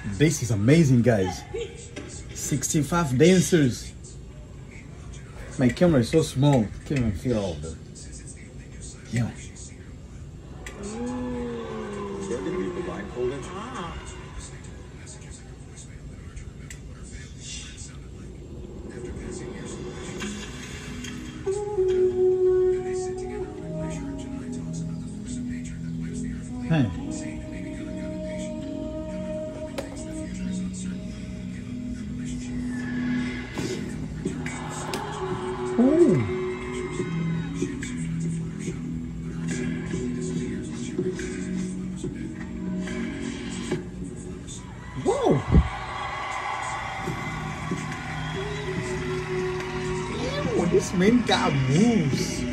This is amazing, guys. 65 dancers. My camera is so small, can't even feel all of them. Yeah. They're going to be blindfolded. Hey. Ooh. Whoa. Ew, this man got moves.